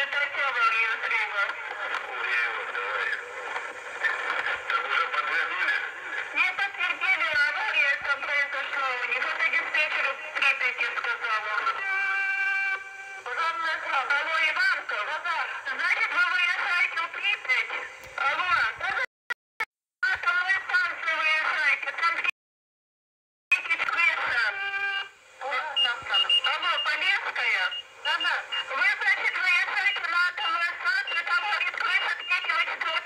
Здравствуйте, авария срыва. Давай. Так уже подтвердили? Не подтвердили, авария там произошла. У них это диспетчер в Припяти сказала. Алло, Иванка. Значит, вы выезжаете в Припять? Алло. Атомную станцию выезжаете. Там течь крыша. Алло, Полесская? Да. Вы, значит, выезжаете на атомную станцию, там горит крыша, третьего, четвертого